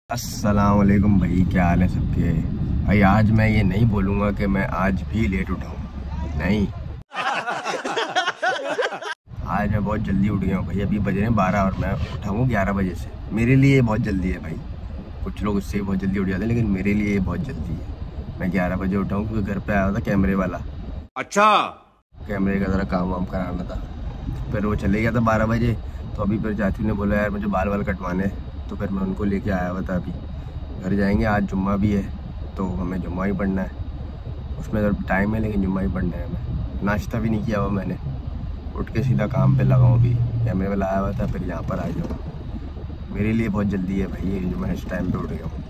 अस्सलाम वालेकुम भाई, क्या हाल है सबके। भाई आज मैं ये नहीं बोलूँगा कि मैं आज भी लेट उठा हूँ, नहीं। आज मैं बहुत जल्दी उठ गया हूँ भाई। अभी बज रहे हैं 12 और मैं उठा हूँ 11 बजे से। मेरे लिए ये बहुत जल्दी है भाई। कुछ लोग उससे बहुत जल्दी उठ जाते हैं, लेकिन मेरे लिए ये बहुत जल्दी है। मैं 11 बजे उठा हूँ क्योंकि घर पे आया था कैमरे वाला। अच्छा, कैमरे का ज़रा काम वाम कराना था। फिर वो चले गया था 12 बजे। तो अभी फिर चाची ने बोला यार मुझे बाल कटवाने, तो फिर मैं उनको लेके आया हुआ था। अभी घर जाएंगे, आज जुम्मा भी है तो हमें जुम्मा ही पढ़ना है। उसमें तो टाइम है लेकिन जुम्मा ही पढ़ना है हमें। नाश्ता भी नहीं किया हुआ मैंने, उठ के सीधा काम पे लगा हूँ। अभी कैमरे वाला आया हुआ था, फिर यहाँ पर आ जाऊँ। मेरे लिए बहुत जल्दी है भाई, जो मैं इस टाइम पे उठ गया हूँ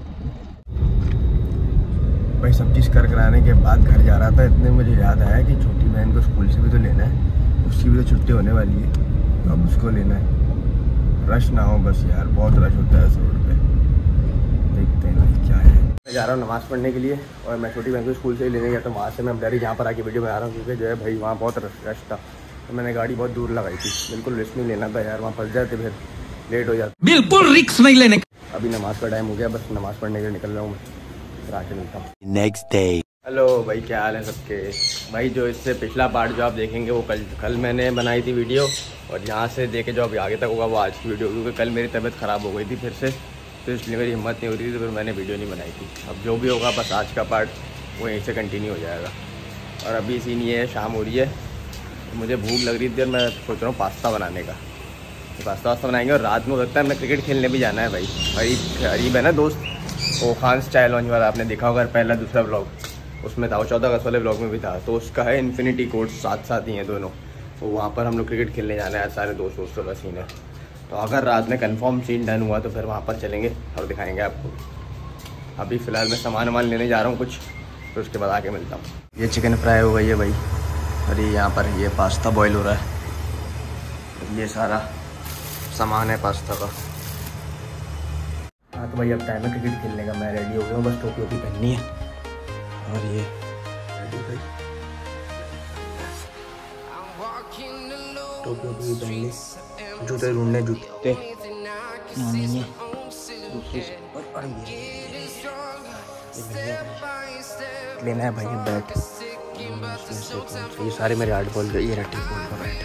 भाई। सब चीज़ कराने के बाद घर जा रहा था, इतने मुझे याद आया कि छोटी बहन को स्कूल से भी तो लेना है, उसकी भी तो छुट्टी होने वाली है, तो अब उसको लेना है। रश ना हो बस यार, बहुत रश होता है इस रोड पे। देखते हैं भाई क्या है। मैं जा रहा हूँ नमाज़ पढ़ने के लिए, और मैं छोटी बहन को स्कूल से ही लेने गया था। वहाँ से मैं डायरेक्ट यहाँ पर आके वीडियो बना रहा हूँ, क्योंकि जो है भाई वहाँ बहुत रश था। तो मैंने गाड़ी बहुत दूर लगाई थी, बिल्कुल रिस्क नहीं लेना था यार, वहाँ फंस जाते फिर लेट हो जाता। बिल्कुल रिस्क नहीं लेने। अभी नमाज़ का टाइम हो गया, बस नमाज़ पढ़ने के लिए निकल रहा हूँ मैं, फिर आके मिलता हूँ नेक्स्ट डे। हेलो भाई, क्या हाल है सबके। भाई जो इससे पिछला पार्ट जो आप देखेंगे वो कल मैंने बनाई थी वीडियो, और यहाँ से देखे जो अभी आगे तक होगा वो आज की वीडियो, क्योंकि कल मेरी तबीयत ख़राब हो गई थी फिर से, तो इसलिए मेरी हिम्मत नहीं हो रही थी, तो फिर मैंने वीडियो नहीं बनाई थी। अब जो भी होगा बस आज का पार्ट वो यहीं से कंटिन्यू हो जाएगा। और अभी सीन ये है, शाम हो रही है, मुझे भूख लग रही थी और मैं सोच रहा हूँ पास्ता बनाने का। तो पास्ता बनाएंगे, और रात में हो सकता है मैं क्रिकेट खेलने भी जाना है भाई। करीब है ना दोस्त, वो खान स्टाइल लॉन्च वाला, आपने देखा होगा पहला दूसरा ब्लॉग, उसमें था, वो 14 अगस्त वाले ब्लॉग में भी था। तो उसका है इन्फिनिटी कोर्ट, साथ ही हैं दोनों। तो वहाँ पर हम लोग क्रिकेट खेलने जाना है सारे दोस्तों का सीन है। तो अगर रात में कंफर्म सीन डन हुआ तो फिर वहाँ पर चलेंगे और दिखाएंगे आपको। अभी फ़िलहाल मैं सामान लेने जा रहा हूँ कुछ, तो उसके बाद आके मिलता हूँ। ये चिकन फ्राई हो गई है भाई, और ये यहाँ पर ये पास्ता बॉयल हो रहा है। ये सारा सामान है पास्ता का। हाँ तो भाई अब टाइम है क्रिकेट खेलने का। मैं रेडी हो गया हूँ, बस टोपी वोपी पहननी है, और ये भाई टोपी वोपी पहननी, जूते ढूंढने, जूते नहीं है दूसरी से, और ये लेना है भाई बैट। ये सारे मेरे 8 बॉल के, ये रट्टी बॉल का बैट।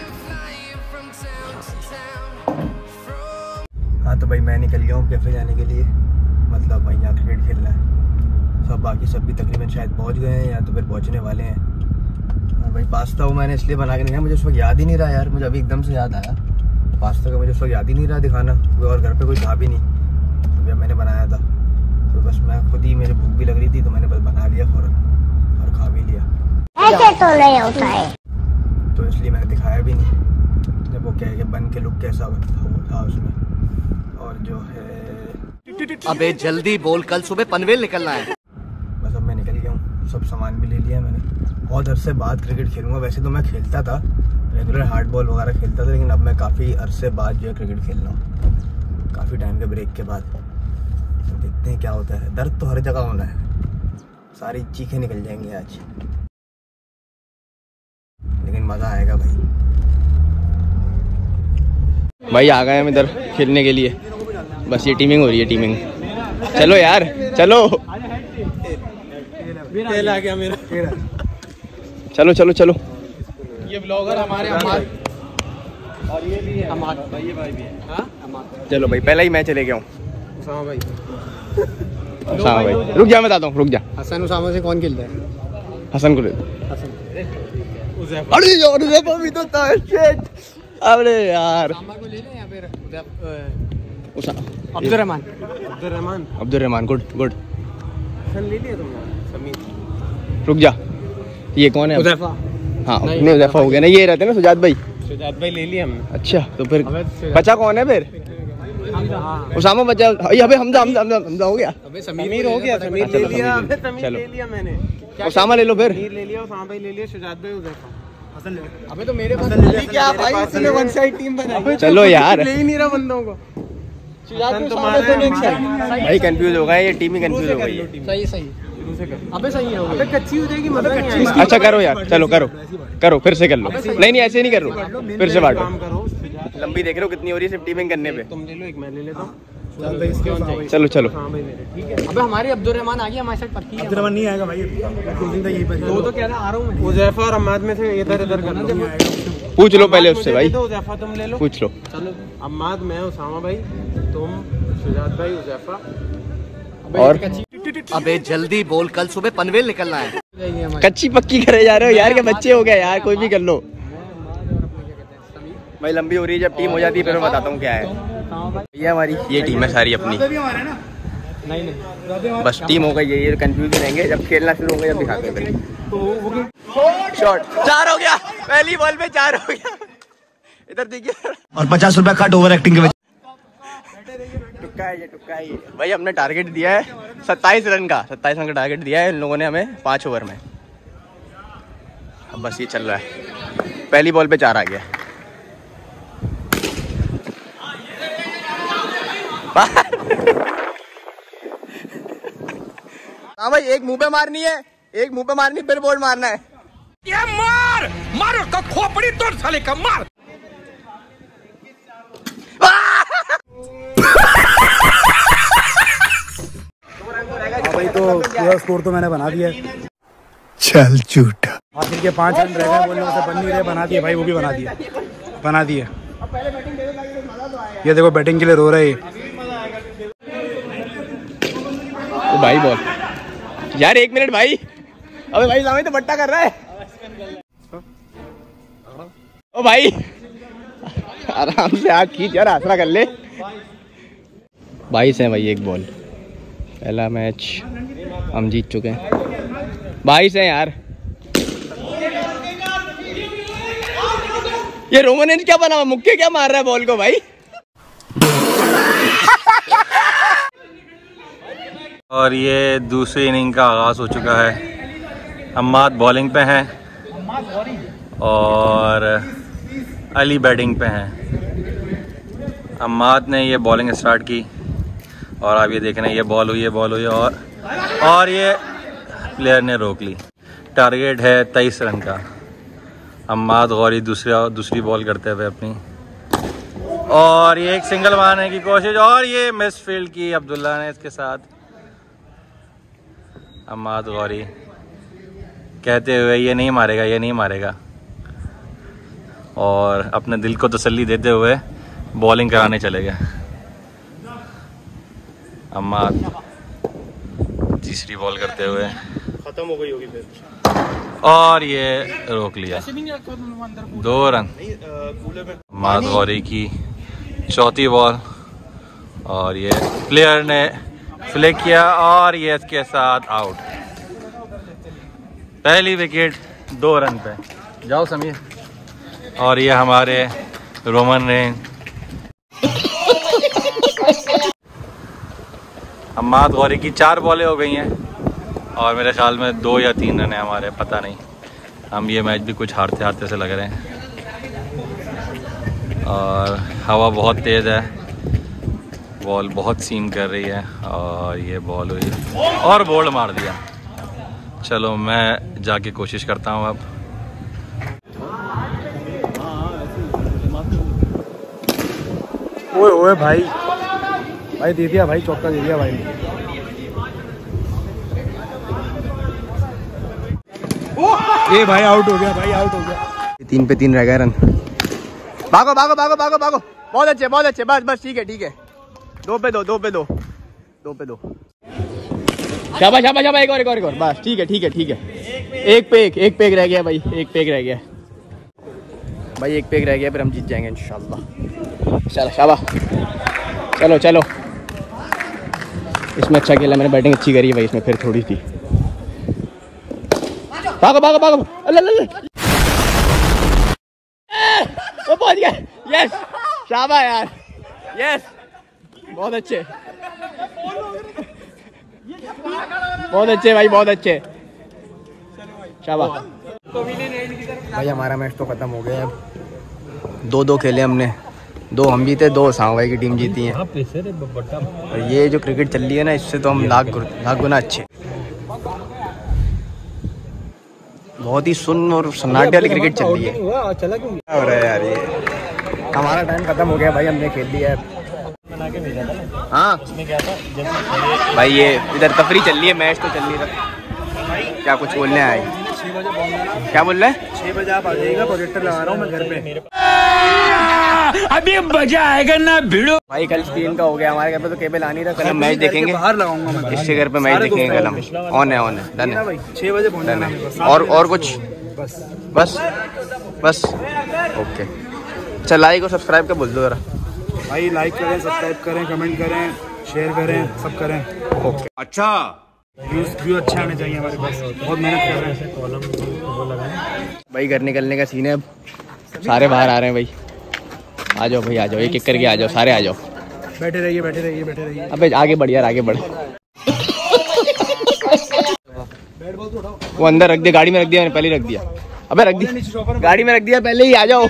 हाँ तो भाई मैं निकल गया हूँ कैफे जाने के लिए, मतलब भाई यहाँ क्रिकेट खेलना है। सब बाकी सब भी तकरीबन शायद पहुँच गए हैं या तो फिर पहुँचने वाले हैं। और भाई पास्ता वो मैंने इसलिए बना के नहीं खाया, मुझे उस वक्त याद ही नहीं रहा यार। मुझे अभी एकदम से याद आया पास्ता का, मुझे उस वक्त याद ही नहीं रहा दिखाना, और घर पे कोई था भी नहीं जब मैंने बनाया था। तो बस मैं खुद ही, मेरी भूख भी लग रही थी तो मैंने बस बना लिया फ़ौरन और खा भी लिया। ऐसे तो नहीं होता है, तो इसलिए मैंने दिखाया भी नहीं जब वो कह के बन के लुक कैसा था उसमें। और जो है अबे जल्दी बोल, कल सुबह पनवेल निकलना है। बस अब मैं निकल गया हूँ, सब सामान भी ले लिया मैंने। बहुत अरसे बाद क्रिकेट खेलूँगा। वैसे तो मैं खेलता था रेगुलर हार्ड बॉल वगैरह खेलता था, लेकिन अब मैं काफ़ी अरसे बाद जो है क्रिकेट खेल रहा हूँ, काफ़ी टाइम के ब्रेक के बाद। तो देखते हैं क्या होता है। दर्द तो हर जगह होना है, सारी चीखें निकल जाएंगी आज, लेकिन मज़ा आएगा भाई। भाई आ गए हम इधर खेलने के लिए, बस ये टीमिंग हो रही है, टीमिंग। चलो यार चलो, आ गया मेरा। चलो चलो चलो। ये ब्लॉगर हमारे अमाद, और ये भी है अमाद भाई, ये भाई भी है। हाँ अमाद। चलो भाई, पहला ही मैं चले गया हूँ। उसामा भाई, उसामा भाई रुक जा, मैं बताता हूँ, रुक जा। हसन उसामा से कौन खेलता है? हसन को ले दो। अरे यार उज़ैफा भी तो था, शिट। अरे यार उसामा को ले ले या फिर अब्दुर्रहमान, अब्दुर्रहमान, गुड गुड। हसन ले लिया तुमने? समीर। रुक जा, ये कौन है? उज़ैफा। हाँ नहीं, उज़ैफा हो गया ना, ये रहते हैं ना सुजात भाई। सुजात भाई ले लिया हमने। अच्छा तो फिर बचा कौन है फिर? उसामा बचा। अबे हमजा हो गया। अबे समीर हो गया, समीर ले लिया। अबे समीर ले लिया मैंने। उसामा ले लो फिर। समीर ले लिया, उसामा भाई ले लिया, सुजात भाई, उज़ैफा। हसन ले। अबे तो मेरे पास क्या भाई, इसने वन साइड टीम बनाई। चलो यार, ले ही नहीं रहा बंदों को। भाई कंफ्यूज हो गए, ये टीम ही कंफ्यूज हो गई है। सही सही, अबे सही है, अबे कच्ची हो जाएगी, मजा नहीं आएगा। अच्छा करो यार, चलो करो करो, फिर से कर लो। नहीं ऐसे नहीं कर लो, फिर से बांटो। लंबी देख रहे हो कितनी हो रही है सिर्फ टीमिंग करने पे। तुम ले लो, एक मैं ले लेता हूँ। चलो चलो। अबे हमारे अब्दुल रहमान आ गया हमारे साथ पक्की। अब्दुल रहमान नहीं आएगा भाई, यहीं पर वो तो कह रहा आ रहा हूँ मैं। उज़ैफा और अम्माद में से इधर इधर करना। पूछ लो पहले उससे भाई, उज़ैफा तुम ले लो, पूछ लो। चलो अम्माद, मैं, उसामा भाई, तुम, शुजात भाई, उज़ैफा और अबे जल्दी बोल, कल सुबह पनवेल निकलना है। कच्ची पक्की करे जा रहे हो यार, के बच्चे हो गए यार, कोई भी कर लो भाई। लंबी हो रही है, जब टीम हो जाती है फिर मैं बताता हूँ क्या है। ये हमारी ये टीम है सारी अपनी, नहीं बस टीम हो गई है, ये कंफ्यूज रहेंगे जब खेलना शुरू होगा, जब दिखाते हैं। शॉट 4 हो गया, पहली बॉल पे 4 हो गया। इधर देखिए, और 50 रुपया कट ओवर एक्टिंग के वजह। टुक्का है ये, टुक्का है ये भाई। हमने टारगेट दिया है 27 रन का, 27 रन का टारगेट दिया है इन लोगों ने हमें 5 ओवर में। अब बस ये चल रहा है, पहली बॉल पे 4 आ गया। हाँ भाई, एक मुंह पे मारनी है, एक मुंह पे मारनी, फिर बॉल मारना है। ये मार मार उसका खोपड़ी तोड़ साले का, मार। भाई तो पूरा स्कोर तो मैंने बना दिया है। चल झूठा। आखिर के 5 रन रह गए, बोलने से बन नहीं रहे, बना दिए भाई, वो भी बना दिए, बना दिए। ये देखो बैटिंग के लिए रो रहे हैं। तो भाई बॉल यार, 1 मिनट भाई। अबे भाई सामने तो बट्टा कर रहा है। ओ भाई आराम से हाथ खींच यार, आसरा कर ले। 22 है भाई, 1 बॉल। पहला मैच हम जीत चुके हैं, 22 है यार। ये रोमन क्या बना हुआ, मुक्के क्या मार रहा है बॉल को भाई। और ये दूसरी इनिंग का आगाज़ हो चुका है। अम्माद बॉलिंग पे हैं और अली बैटिंग पे हैं। अम्माद ने ये बॉलिंग स्टार्ट की और आप ये देख रहे हैं, ये बॉल हुई और ये प्लेयर ने रोक ली। टारगेट है 23 रन का। अम्माद गौरी दूसरी बॉल करते हुए अपनी, और ये एक सिंगल मारने की कोशिश, और ये मिस फील्ड की अब्दुल्ला ने इसके साथ। अम्माद गौरी कहते हुए ये नहीं मारेगा, और अपने दिल को तसल्ली देते हुए बॉलिंग कराने चले गए। अम्माद तीसरी बॉल करते हुए खत्म हो गई होगी फिर, और ये रोक लिया, 2 रन। अम्माद गौरी की चौथी बॉल, और ये प्लेयर ने फ्लिक किया और ये इसके साथ आउट। पहली विकेट 2 रन पे। जाओ समीर। और ये हमारे रोमन रेन। अम्माद गौरी की 4 बॉलें हो गई हैं और मेरे ख्याल में 2 या 3 रन है हमारे, पता नहीं। हम ये मैच भी कुछ हारते से लग रहे हैं, और हवा बहुत तेज़ है, बॉल बहुत सीम कर रही है, और ये बॉल हुई और बोल्ड मार दिया। चलो मैं जाके कोशिश करता हूँ अब। ओए भाई दे दिया भाई, चौका दे दिया भाई। ये भाई आउट हो गया। 3 पे 3 रह गए रन। भागो, बहुत अच्छे, बस ठीक है। 2 पे 2। शाबाश, एक और, बस ठीक है। एक पे एक रह गया भाई, एक पे एक रह गया भाई, एक पे एक रह गया, फिर हम जीत जाएंगे इंशाल्लाह। चलो शाबाश, चलो। इसमें अच्छा खेला मैंने, बैटिंग अच्छी करी है भाई इसमें, फिर थोड़ी थी। भागो, वो पहुंच गया। यस, शाबाश यार, यस, बहुत अच्छे भाई, बहुत अच्छे। शाबाश भाई। हमारा मैच तो खत्म हो गया। अब 2-2 खेले हमने, 2 हम जीते, 2 सांग भाई की टीम जीती है। और ये जो क्रिकेट चल रही है ना, इससे तो हम लाख गुना अच्छे। बहुत ही सुन्न और सन्नाटे वाली क्रिकेट चल रही है। हो रहा है यार, ये हमारा टाइम खत्म हो गया भाई, हमने खेल लिया है। हाँ भाई ये इधर तफरी चल रही है, मैच तो चल नहीं रहा। क्या कुछ बोलने आए? क्या बोल रहे हैं? 6 बजे आप आ जाइएगा, प्रोजेक्टर लगा रहा हूँ मैं घर पे। अभी मजा आएगा ना भिड़ो। भाई कल स्क्रीन का हो गया, हमारे घर पे तो केबल आ नहीं रहा। कल हम मैच देखेंगे, बाहर लगाऊंगा मैं, इसके घर पे मैच देखेंगे कल हम। ऑन है डन है। 6 बजे पहुंचना है। और कुछ बस ओके। चल लाइक और सब्सक्राइब का बोल दो जरा भाई। लाइक करें, सब्सक्राइब करें, कमेंट करें, शेयर करें, सब करें। ओके। अच्छा व्यू अच्छे आने चाहिए हमारे पास, बहुत मेहनत कर रहे हैं। भाई घर निकलने का सीन है अब, सारे बाहर आ रहे हैं भाई। आ जाओ भाई, आ जाओ, एक एक करके आ जाओ, सारे आ जाओ। बैठे रहिए, बैठे रहिए, बैठे रहिए। अबे आगे बढ़ यार, आगे बढ़। वो अंदर रख दिया, गाड़ी में रख दिया मैंने, पहले ही रख दिया। अबे रख दिया, गाड़ी में रख दिया पहले ही, आ जाओ।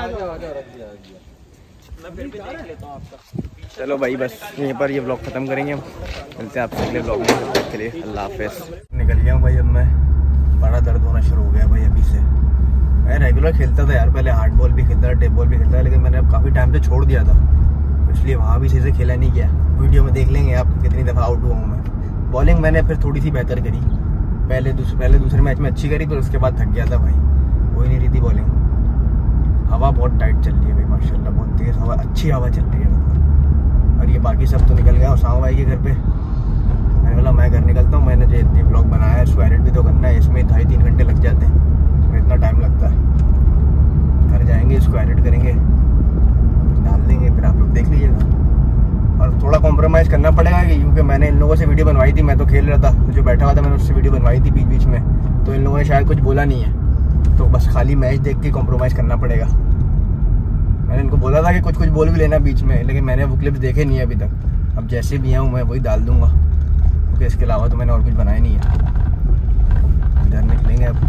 चलो भाई बस यहीं पर ये ब्लॉग खत्म करेंगे हम। मिलते हैं आपसे अगले ब्लॉग में, तब तक के लिए अल्लाह हाफिज़। निकल गया हूँ भाई, अब मैं बड़ा दर्द होना शुरू हो गया भाई अभी से। मैं रेगुलर खेलता था यार, पहले हार्ड बॉल भी खेलता था, टेप बॉल भी खेलता था, लेकिन मैंने अब काफ़ी टाइम से छोड़ दिया था, इसलिए वहाँ भी सही से खेला नहीं गया। वीडियो में देख लेंगे आप कितनी दफ़ा आउट हुआ हूँ मैं। बॉलिंग मैंने फिर थोड़ी सी बेहतर करी, पहले दूसरे मैच में अच्छी करी, फिर उसके बाद थक गया था भाई, हो ही नहीं रही थी बॉलिंग। हवा बहुत टाइट चल रही है भाई माशाल्लाह, बहुत तेज़ हवा, अच्छी हवा चल रही है मतलब। और ये बाकी सब तो निकल गया उसामा भाई के घर पे। मैंने बोला मैं घर निकलता हूँ, मैंने जो इतनी ब्लॉग बनाया है उसको एडिट भी तो करना है, इसमें 2.5-3 घंटे लग जाते हैं, इसमें इतना टाइम लगता है। घर जाएंगे, इसको एडिट करेंगे, डाल देंगे, फिर आप लोग देख लीजिएगा। और थोड़ा कॉम्प्रोमाइज़ करना पड़ेगा क्योंकि मैंने इन लोगों से वीडियो बनवाई थी, मैं तो खेल रहा था, जो बैठा हुआ था मैंने उससे वीडियो बनवाई थी बीच बीच में, तो इन लोगों ने शायद कुछ बोला नहीं है, तो बस खाली मैच देख के कॉम्प्रोमाइज़ करना पड़ेगा। मैंने इनको बोला था कि कुछ बोल भी लेना बीच में, लेकिन मैंने वो क्लिप्स देखे नहीं है अभी तक। अब जैसे भी आऊँ मैं वही डाल दूंगा, क्योंकि इसके अलावा तो मैंने और कुछ बनाया नहीं है। इधर निकलेंगे अब।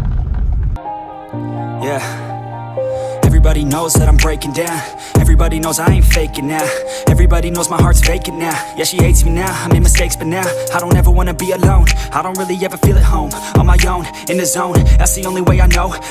Everybody knows that I'm breaking down. Everybody knows I ain't faking now. Everybody knows my heart's vacant now. Yeah, she hates me now, I made mistakes, but now I don't ever wanna be alone. I don't really ever feel at home, on my own, in the zone. That's the only way I know.